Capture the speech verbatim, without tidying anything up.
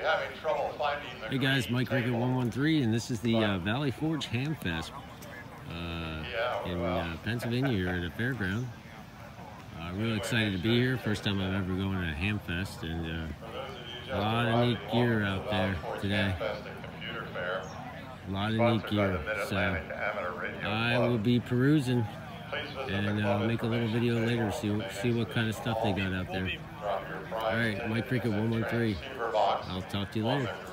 having trouble finding the Hey guys, Mike Rickett one one three, and this is the uh, Valley Forge Ham Fest uh, yeah, in well. uh, Pennsylvania here at a fairground. Uh, really excited to be here. First time I've ever gone to a ham fest, and uh, a lot of neat gear out there today. A lot of neat gear. So I will be perusing and uh, make a little video later, see see what kind of stuff they got out there. All right, Mike Rickett one one three. I'll talk to you later.